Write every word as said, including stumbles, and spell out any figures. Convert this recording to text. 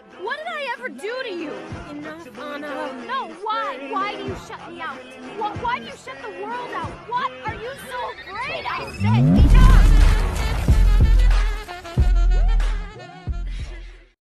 What did I ever do to you? Enough, Anna. No, why? Why do you shut me out? Why, why do you shut the world out? What are you so afraid? I said...